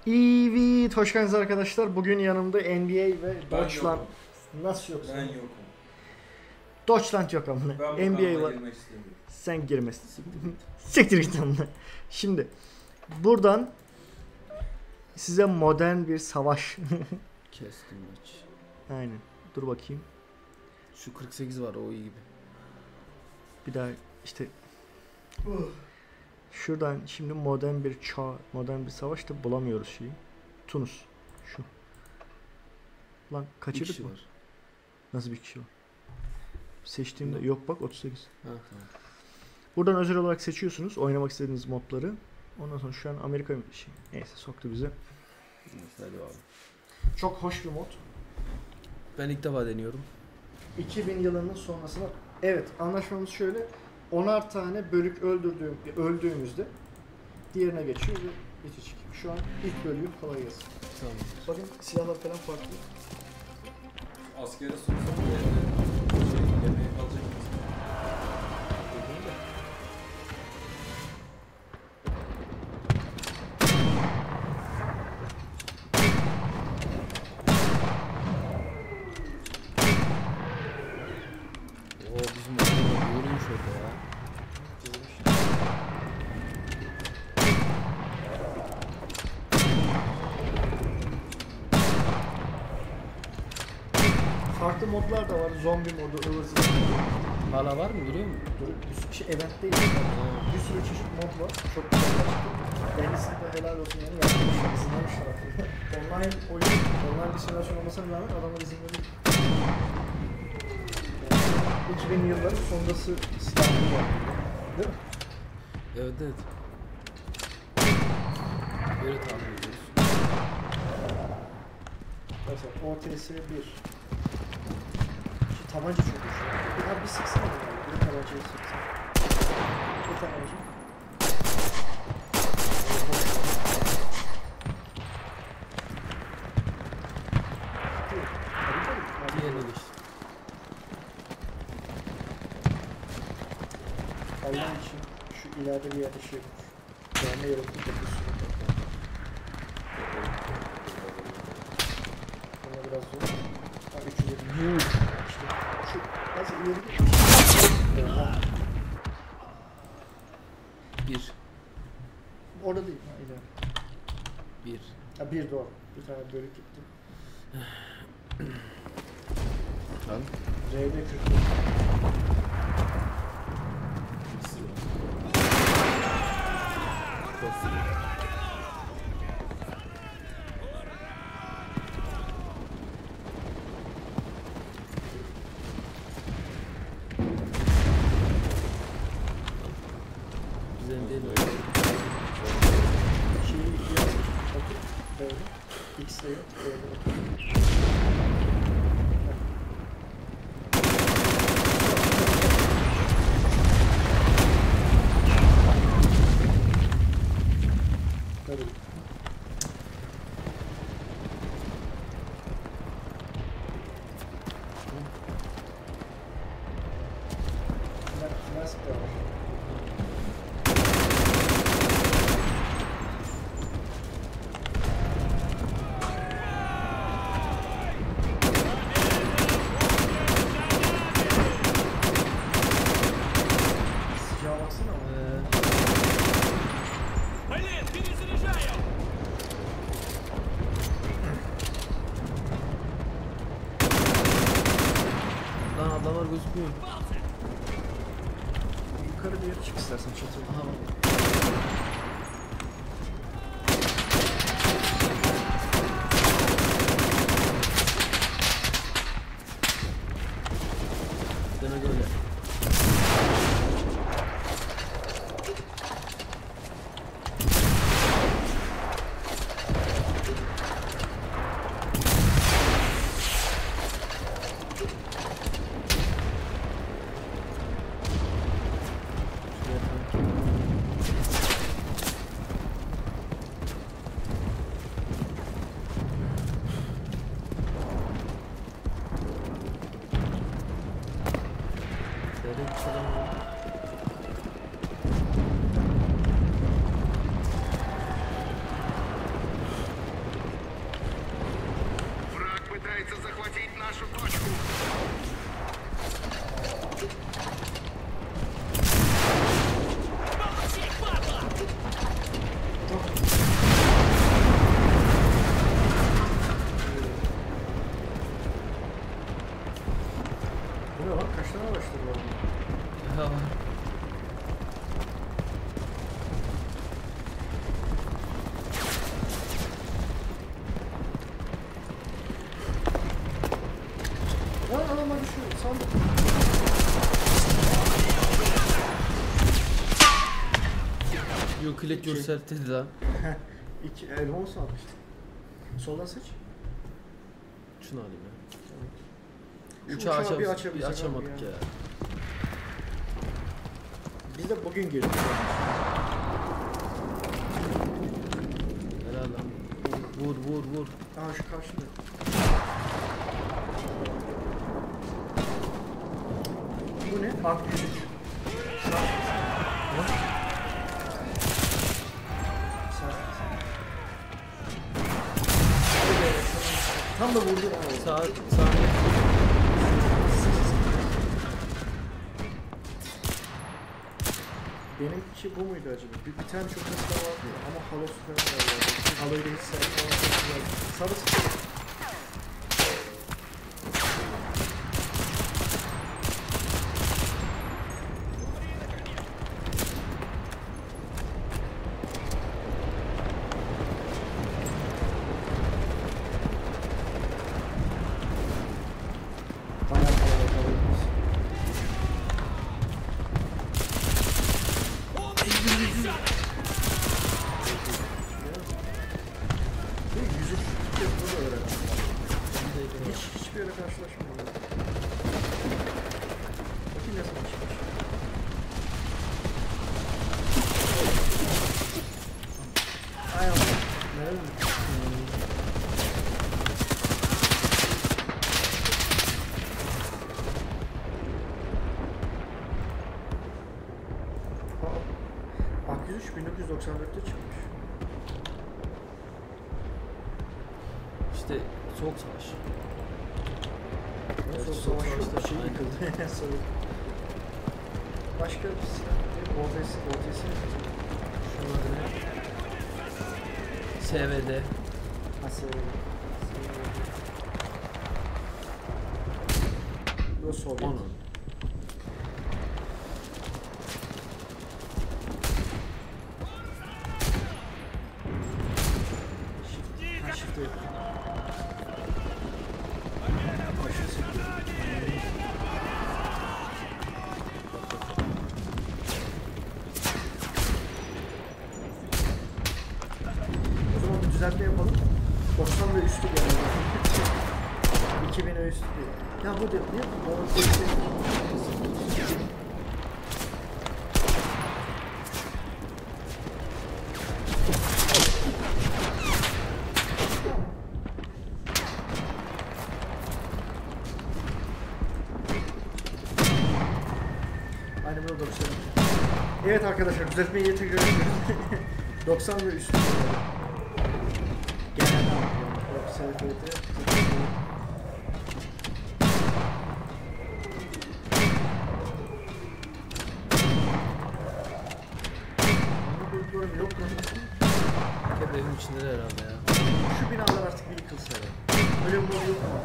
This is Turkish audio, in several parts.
Evet, hoş geldiniz arkadaşlar. Bugün yanımda NBA ve Ben Deutschland... yokum. Nasıl yoksun? Ben yokum. Deutschland yok amına. Ben bu NBA kanala var. girmek istemiyorum. Sen girmesin. Siktir git amına. Şimdi buradan size modern bir savaş. Kestim maç. Aynen. Dur bakayım. Şu 48 var, o iyi gibi. Bir daha işte şuradan şimdi modern bir modern bir savaş da bulamıyoruz şeyi. Tunus. Şu. Lan Bir kaçırdık kişi mı? var. Nasıl bir kişi var? Seçtiğimde yok bak 38. Ha tamam. Buradan özel olarak seçiyorsunuz oynamak istediğiniz modları. Ondan sonra şu an Amerika şey. Neyse soktu bize. Hadi abi. Çok hoş bir mod. Ben ilk defa deniyorum. 2000 yılının sonrasına. Evet, anlaşmamız şöyle. 10'ar tane bölük öldüğümüzde diğerine geçiyor ve bitecek. Şu an ilk bölüyor, kolay gelsin. Tamam. Bakın silahlar falan farklı. Askere sorsam evde yemeğe kalacak mısın? Oo bizim orada yorulmuş orada ya. Farklı modlar da var. Zombi modu, ıvır zıvır modu. Hala var mı, duruyor mu? Bir sürü şey event değil. Bir sürü çeşit mod var. Çok güzel çıktı. Kendisi de helal olsun yani yapmışlar, izin vermişler aslında. Online oyun, online bir simülasyon olmasına rağmen adamlar izin veriyor. 2000 yılların sondası silahlı var. Değil mi? Evet evet. Böyle tahmin ediyoruz. Mesela OTS 1. Şu tabanca çok hoş. Ya bir sıksana bunu. Bir tabancayı sıksana. Bir tabanca. Diğerine geçtim. Allah için şu ileride bir yerde şey olur. Gelme yeri bir sürü. Ona biraz zor. Ha 350. İşte şu az ileri. Oha. Bir. Orada değil. Ha ileri. Bir. Ha bir doğru. Bir tane bölük gitti. Al. R'de 44. Çok sıkı. Güzel değil mi? Şeyi biraz bakıp böyle. X'le yok. Böyle. Böyle. Flask da var. Sıcağa baksana ama. Блин, перезаряжаю! Lan adamlar gözükmüyor. Yukarı bir yere çık istersen çatıya. Aha bak. Dene böyle. sandım. You click yourself dedi lan. 2 elma olsa almıştım. Soldan seç. Şunu alayım ya. Şu Uçağı uçağı bir bir açabilsek açamadık abi ya. Biz de bugün girdik. Helal lan. Vur vur vur. Aa şu karşıda. Bu ne? Ak 103. Tam da vurdu bana. Sağ sağ. Benimki bu muydu acaba? Bir tane çok hızlı daha vardı ya. Ama halosu falan var ya. Haloyu da hiç sevmem. Sarısı. Bayağı kalabalık. Yüzük yapılı öğrendim. Hiçbir yere karşılaşmıyorum. Bakayım ne zaman çıkmış. Ay Allah. Nerede? Ak 103 1994'te çıkmış. İşte soğuk savaş. Evet, Soğuk soğuk savaş yok. savaşta Şey aynen. yıkıldı. Soğuk. Başka bir silah. OTS. Şunlar ne? SVD. Nasıl? Bu Sovyet. Onun. Shift yapıyor. Başını sıkıyor. O zaman bir düzeltme yapalım. 90 ve üstü geldi. 2000 ve üstü diyor. Ya bu diyor. Niye? O polisi. Aynen böyle 90. Evet arkadaşlar düzeltmeyi tekrar ediyoruz. 90 ve üstü. Genel yok SFT. Yok mu? Hep evin içindeler herhalde ya. Şu binalar artık bir yıkılsa ya. Öyle bir mod yok mu?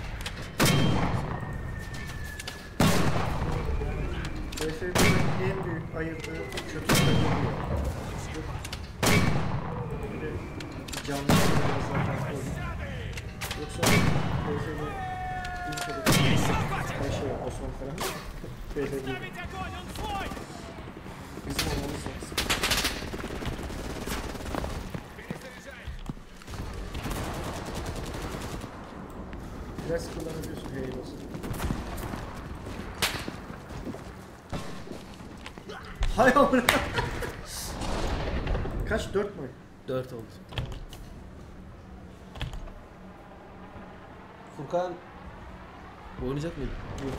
BSD'nin en büyük ayırdığı kötü tarafı. Bir de canlı biraz daha farklı olur. Yoksa BSD ilk adı şey var, Osman falan. BSD bizim olmamız lazım. Flash kullanabiliyorsun Halo'su. Hay Allah. Kaç? 4 mü? 4 oldu. Furkan Oynayacak mıydın? Yok.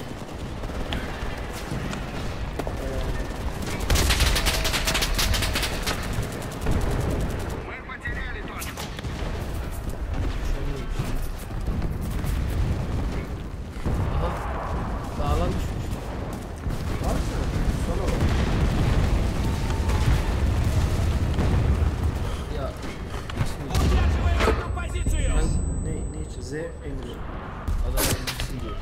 Aha. Sağlam düşmüş. Var mı? Sola bak. Ya. Удерживаем эту позицию! Ne için? Z emri. Adam öldürsün diyor.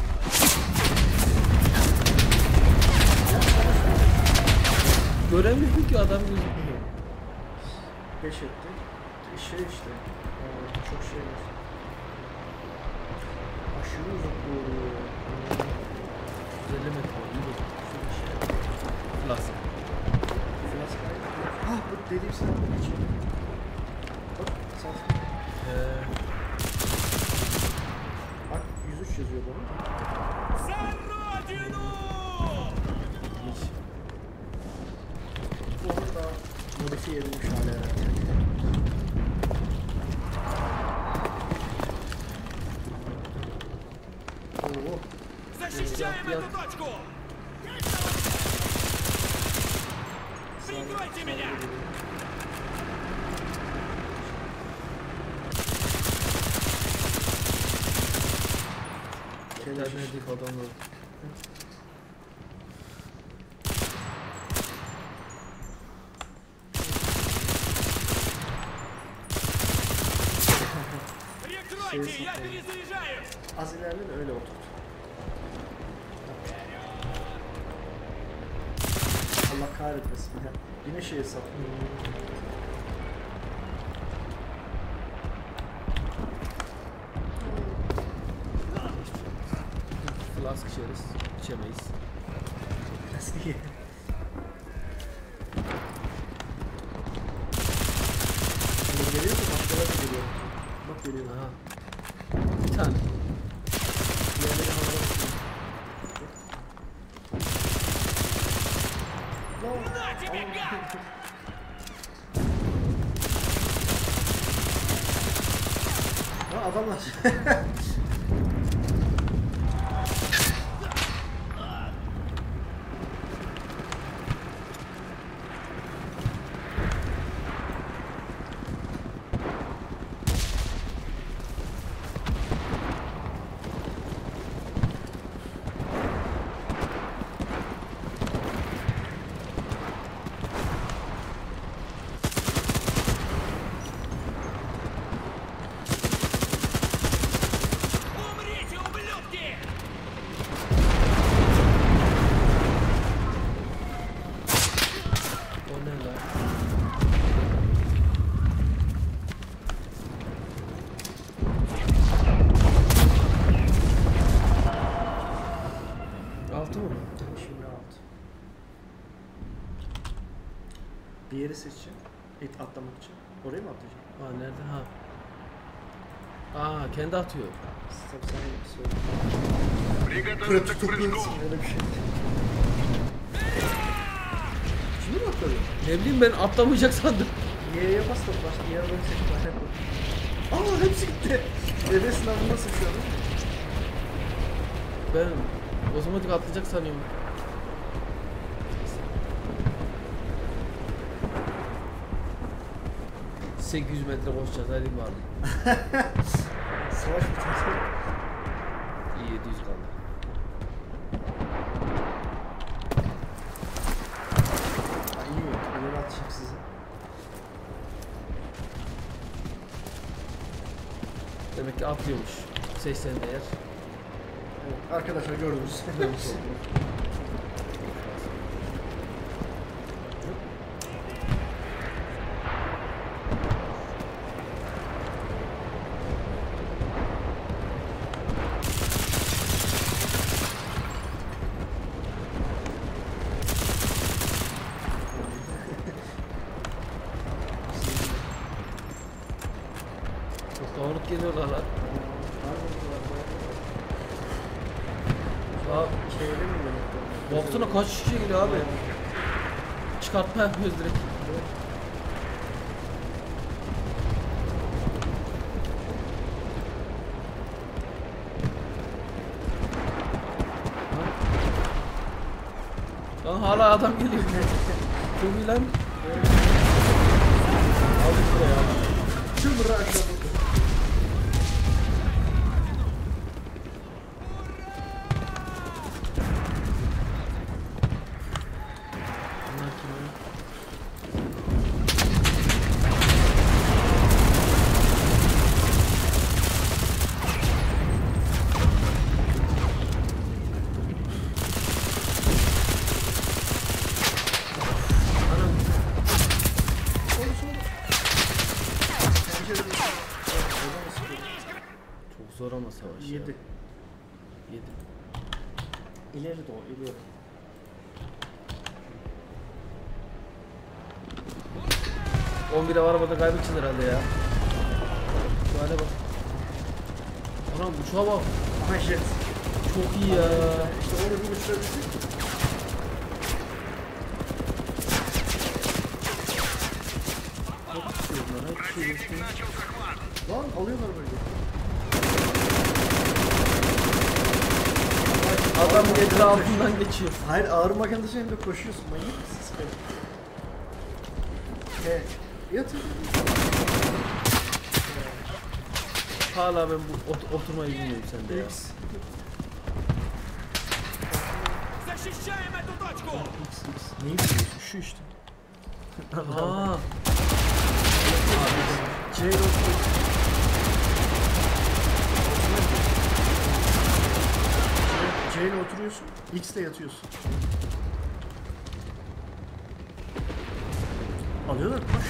Göremiyorum ki adam gözükmüyor. 5 etti. Şey işte. Çok şey var. aşırı uzak doğru. 150 metre. İyi bu. Flask. Flash kaydı. Ah bu dediğim silahla geçiyor. Bak sat. Bak 103 yazıyor bana. За родину! İlginç. Bu onu da modifiye edilmiş hali herhalde. Oo. Защищаем Я- эту точку! Прикройте меня! Ternedik adamlar. Прикройте, я перезаряжаюсь! Az ilerle de öyle oturt. Allah kahretmesin ya. Yine şeye sattım. Flask içeriz. İçemeyiz. Biraz iyi. Şimdi geliyor da başkaları da geliyor. Bak geliyor. Aha. Bir tane. Diğerleri havada tutuyor. На тебе, гад! Ha adamlar. Умрите, ублюдки! O ne lan? Altı mı? Şimdi alt. Diğeri seçeceğim. Atlamak için. Oraya mı atlayacağım? Aa nerede? Ha. Aa kendi atıyor. Tabii sen söyle. Приготовиться к прыжку. Öyle bir şey. Şimdi mi atladın? Ne bileyim ben atlamayacak sandım. Y'ye bas da başka Y'ye bak seç. Aa hepsi gitti. Deve sınavı nasıl şu an? Ben otomatik atlayacak sanıyorum. ...800 metre koşacağız hadi bakalım. Savaş bitmesi. İyi 700 kaldı. Ay iyi mi? Öyle atacağım sizi. Demek ki atlıyormuş. 80 değer. Evet, arkadaşlar gördünüz. Çok dağınık geliyorlar lan. Aa, Şeyde mi böyle? baksana kaç kişi geliyor abi. Çıkartma yapıyoruz direkt. Lan hala adam geliyor. Çok iyi lan. Aldık buraya abi. Tüm bırak aşağı. Bunlar kim ya? Anam. Çok zor ama savaş ya. 7. Yedim. İleri doğru, ileri. On 11'e arabada kaybedeceğiz herhalde ya. Şu hale bak. Anam uçağa bak. Aha jet. Çok iyi ya. İşte onu bir uçurabilsek. Çok istiyorlar. Hiçbir şey yok. Начал захват. Lan alıyorlar böyle. Adam etrafından geçiyor. Hayır ağır makinesi hem de koşuyorsun. Manyak mısın sıkıntı? Evet. Yatır. Hala ben bu oturmayı bilmiyorum sende ya. X. Защищаем эту точку! Neyi biliyorsun? Şu işte. Aa. C ile oturuyorsun, X ile yatıyorsun. Alıyorlar koş.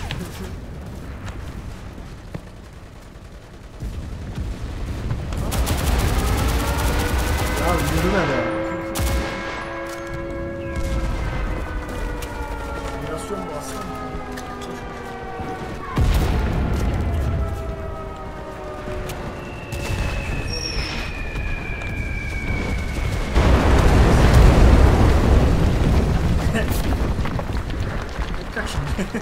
Ya yürüme be. Kombinasyon bu aslan. Kaç şimdi?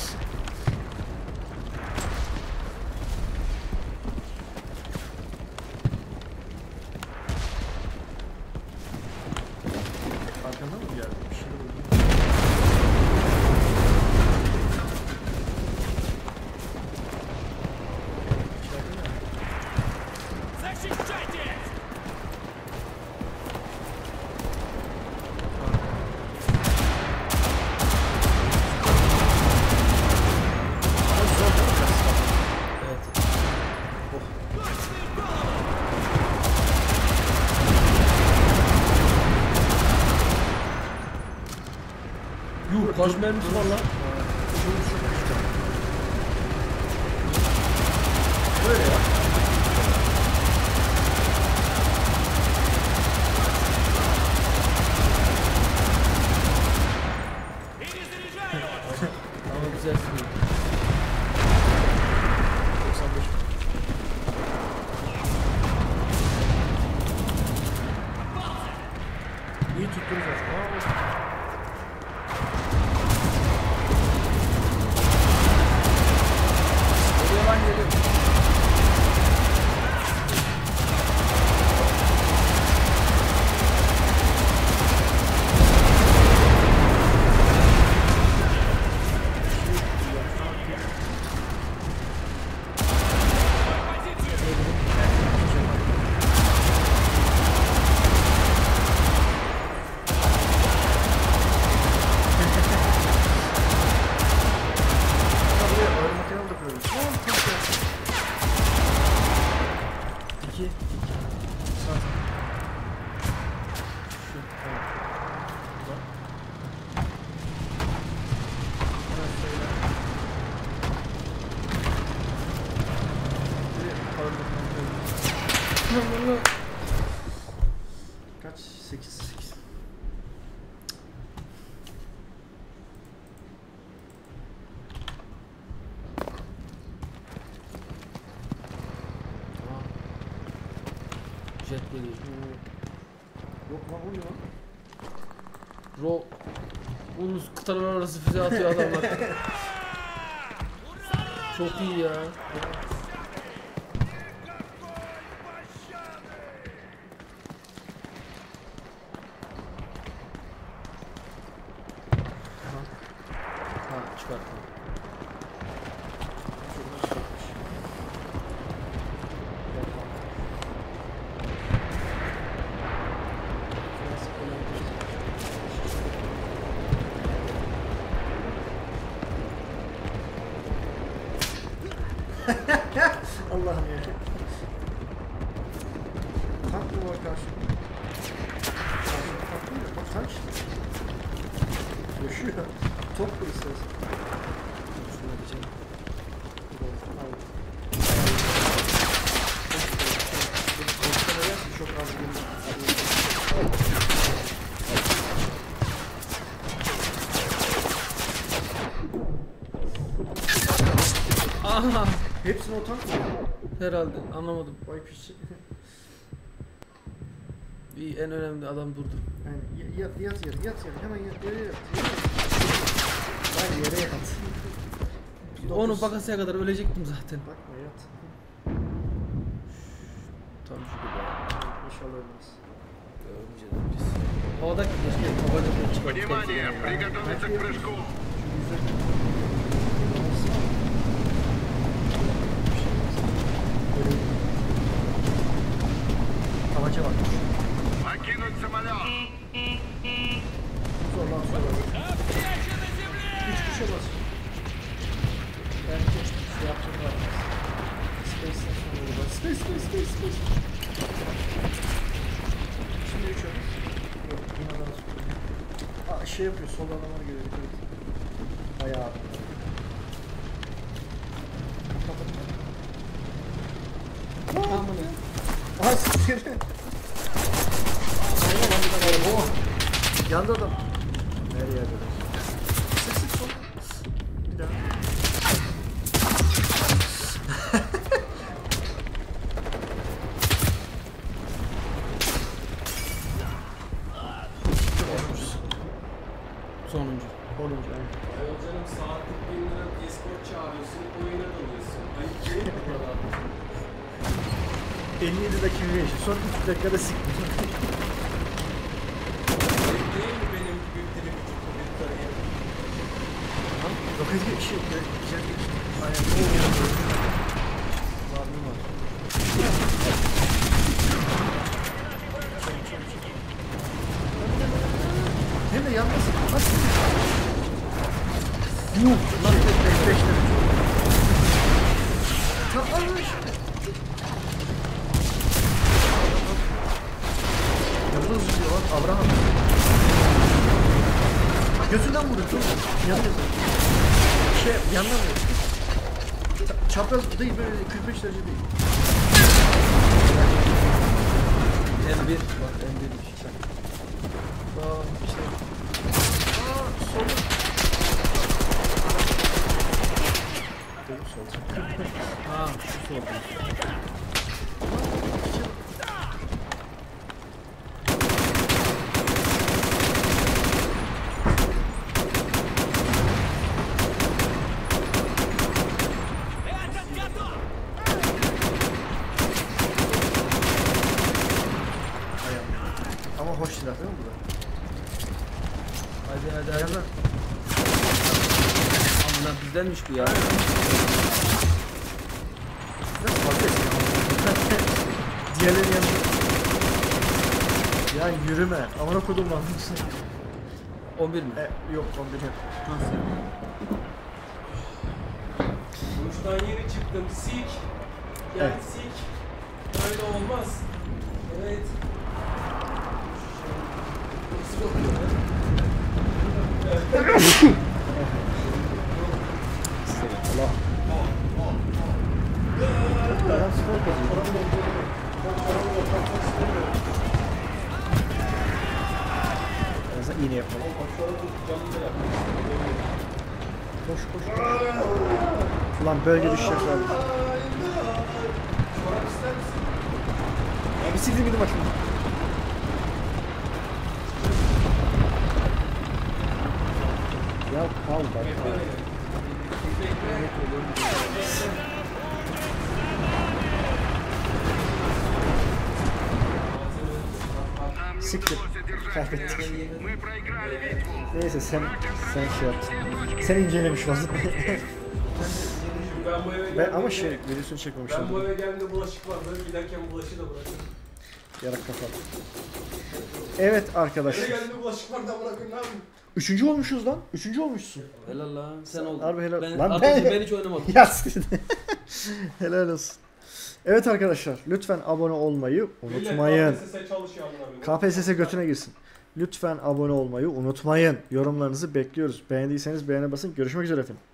Arkandan mı geldi? Bir şeyler oldu. İçeride mi? Защищайте! Evet. Точные головы! Yuh kaç mermisi var lan? Böyle ya. Перезаряжаю! Ama güzel sürüyor. 95. İyi tuttunuz aslında. Geliyor lan geliyor. Tabii öyle makinalı da koyuyoruz. İki. Sağ. Şu. Tamam. Buradan. Hemen şöyle. Bir power button koyuyoruz. Kaç? 8. 8. Tamam. Jet geliyor. Yok lan o ne lan? Ro... Ulus kıtalar arası füze atıyor adamlar. Çok iyi ya. Ha çıkarttım. Şuradan çıkartmış. Nasıl kullanacağız? Allah'ım ya. Tank mı var karşımda? Karşımda tank mı? Bak tank işte. Yaşıyor. Top kur istersen. Şuna geçelim. Çok az gelir. Aha. Hepsini o tank mı? Herhalde anlamadım. Vay piçi. Bir en önemli adam durdu. Yani yat yere, hemen yere yat. Lan yere yat. Onu bakasıya kadar ölecektim zaten. Bakma yat. Tam şurada. İnşallah ölmez. Havadaki keşke havada çıkmak. Внимание! Приготовиться к прыжку! Tabanca var. Покинуть самолет! Zorlan sonra. Встреча на земле! 3 kişi bas. Belki şey yapacak var. Space'den sonra olur. Space. Şimdi 3 olur. Yok yine daha sonra. Aa şey yapıyor. Sol adamlar geliyor. Ayağı. Kapatın. Aha siktir. Oh. Yandı adam. Nereye kadar? Sık sol. Bir daha. Sonuncu. 10. aynen. Ayol canım saatlik 1000 lira Discord çağırıyorsun, oyuna dalıyorsun. Ayıp değil mi bu kadar? 57 dakika geçti. Son 3 dakikada siktir. Ayıp değil mi benim büyükleri küçük bir kariyerim? Yok hadi şey güzel geçti. Aynen. Var mı var? Hem de yanmasın. Nasıl? Yuh. Lan 5 lira. Tamam işte. Yıldız diyor lan Abraham. Gözünden vurdu çok. Yanıyor. Şey yandan vurdu. Çapraz değil böyle 45 derece değil. M1. Bak M1 işte. Aa işte. Aa sol. Sol. Ha şu sordu. Этот готов! Ama hoş silah değil mi bu da? Hadi. Yandan. Amına bizdenmiş bu ya. Biraz fazla eski. Diğerleri yanında. Ya yürüme. Amına kodum var. 11 mi? Yok 11 yok. Nasıl? Duştan yeni çıktım, sik. Gel Evet. sik. Böyle olmaz. Evet. Nasıl bakıyor lan? Allah. Adam spor kazıyor. En azından iğne yapalım. Koş. Ulan bölge düşecekler. Ya bir sildim gidin bakayım. Ya kal bak. Siktir. Kaybettik. Мы проиграли битву! Neyse sen şey yaptın. Sen incelemiş oldun. Ben bu eve Ben geldiğimde- ama şey videosunu çekmemiştim. Ben bu eve geldiğimde bulaşık vardı. Giderken bulaşığı da bırakırım. Yarak kafa. Evet Eve arkadaşlar. geldiğimde bulaşık vardı bırakın ne yapayım? 3. olmuşuz lan. 3. olmuşsun. Helal lan sen oldun. Harbi helal. Ben, Lan arkadaşım ben- ben hiç oynamadım. Yaz. Helal olsun. Evet arkadaşlar lütfen abone olmayı unutmayın. KPSS çalışıyor amına koyayım. KPSS götüne girsin. Lütfen abone olmayı unutmayın. Yorumlarınızı bekliyoruz. Beğendiyseniz beğene basın. Görüşmek üzere efendim.